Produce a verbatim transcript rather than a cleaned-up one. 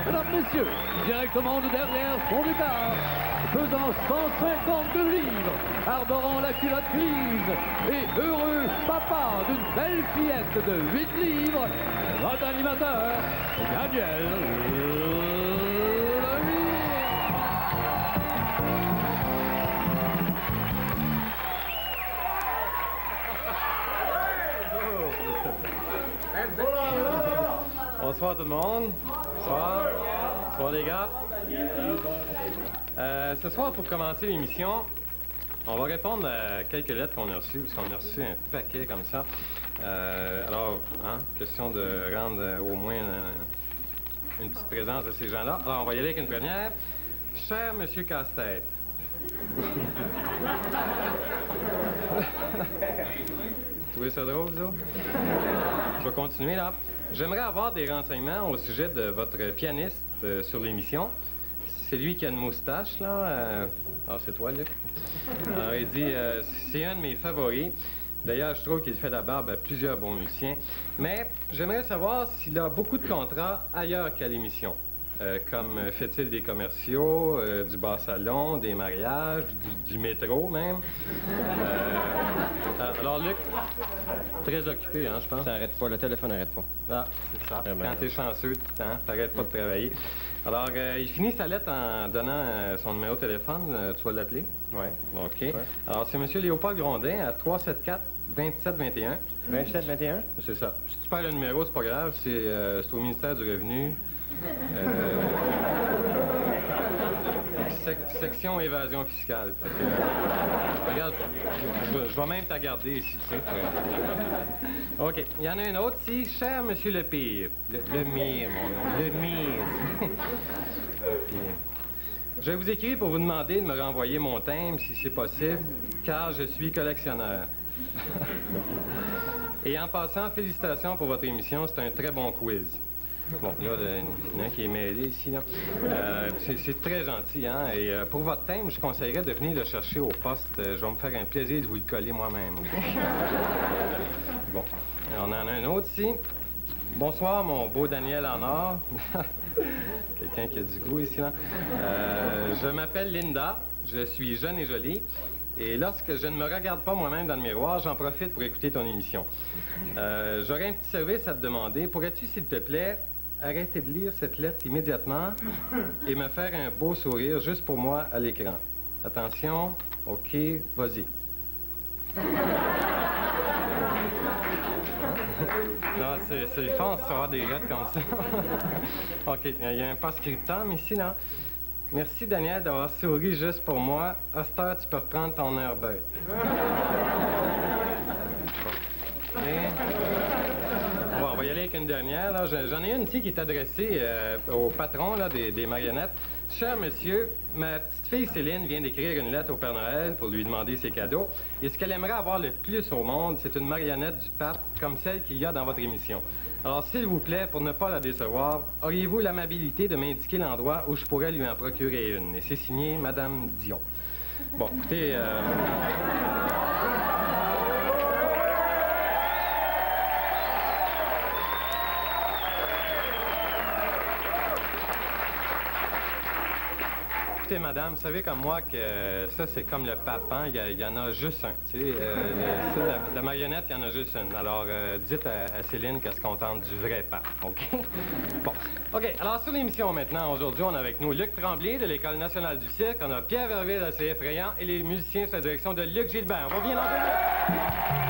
Mesdames, messieurs, directement de derrière son départ, pesant cent cinquante livres, arborant la culotte grise et heureux papa d'une belle fillette de huit livres, votre animateur, Daniel Lemire. Bonsoir tout le monde. Bonsoir. Bonsoir les gars. Euh, ce soir, pour commencer l'émission, on va répondre à quelques lettres qu'on a reçues, parce qu'on a reçu un paquet comme ça. Euh, alors, hein, question de rendre euh, au moins euh, une petite présence de ces gens-là. Alors, on va y aller avec une première. Cher Monsieur Casse-Tête. Vous trouvez ça drôle, ça? Je vais continuer, là. J'aimerais avoir des renseignements au sujet de votre pianiste euh, sur l'émission. C'est lui qui a une moustache, là. Euh... Ah, c'est toi, Luc. Alors, il dit, euh, c'est un de mes favoris. D'ailleurs, je trouve qu'il fait la barbe à plusieurs bons musiciens. Mais j'aimerais savoir s'il a beaucoup de contrats ailleurs qu'à l'émission. Euh, comme euh, fait-il des commerciaux, euh, du bar-salon, des mariages, du, du métro même. Euh, alors, Luc, très occupé, hein, je pense. Ça n'arrête pas, le téléphone n'arrête pas. Ah, c'est ça. Vraiment. Quand t'es chanceux, hein, t'arrêtes pas de travailler. Alors, euh, il finit sa lettre en donnant euh, son numéro de téléphone. Euh, tu vas l'appeler? Oui. OK. Ouais. Alors, c'est M. Léopold Grondin à trois cent soixante-quatre vingt-sept vingt et un. vingt-sept vingt et un? C'est ça. Si tu perds le numéro, c'est pas grave. C'est euh, au ministère du Revenu. Euh, sec section évasion fiscale. Fait que, euh, regarde, je, je, je vais même t'en garder ici, tu sais. OK. Il y en a un autre ici. Cher Monsieur Lepire. Le, Lemire, mon nom. Lemire. Puis, je vais vous écrire pour vous demander de me renvoyer mon thème, si c'est possible, car je suis collectionneur. Et en passant, félicitations pour votre émission. C'est un très bon quiz. Bon, là, il y en a un qui est mêlé ici, là. Euh, c'est très gentil, hein? Et euh, pour votre thème, je conseillerais de venir le chercher au poste. Euh, je vais me faire un plaisir de vous le coller moi-même. Bon, on en a un autre ici. Bonsoir, mon beau Daniel en or. Quelqu'un qui a du goût ici, là. Euh, je m'appelle Linda. Je suis jeune et jolie. Et lorsque je ne me regarde pas moi-même dans le miroir, j'en profite pour écouter ton émission. Euh, J'aurais un petit service à te demander. Pourrais-tu, s'il te plaît, arrêter de lire cette lettre immédiatement et me faire un beau sourire juste pour moi à l'écran? Attention. OK, vas-y. Non, c'est fort de recevoir des lettres comme ça. OK, il y a un post-scriptum ici, là. Merci, Daniel, d'avoir souri juste pour moi. À cette heure, tu peux reprendre ton air bête. Bon. Et... Bon, on va y aller avec une dernière. J'en ai une ici qui est adressée euh, au patron là, des, des marionnettes. Cher monsieur, ma petite fille Céline vient d'écrire une lettre au Père Noël pour lui demander ses cadeaux. Et ce qu'elle aimerait avoir le plus au monde, c'est une marionnette du pape comme celle qu'il y a dans votre émission. Alors, s'il vous plaît, pour ne pas la décevoir, auriez-vous l'amabilité de m'indiquer l'endroit où je pourrais lui en procurer une? Et c'est signé Madame Dion. Bon, écoutez... Euh... Écoutez, madame, vous savez comme moi que euh, ça, c'est comme le papin, il y, y en a juste un. Tu sais, euh, ça, la, la marionnette, il y en a juste une. Alors, euh, dites à, à Céline qu'elle se contente du vrai pape, OK? Bon. OK, alors sur l'émission maintenant, aujourd'hui, on a avec nous Luc Tremblay de l'École nationale du cirque, on a Pierre Verville, assez effrayant, et les musiciens sous la direction de Luc Gilbert. On va bien l'entendre.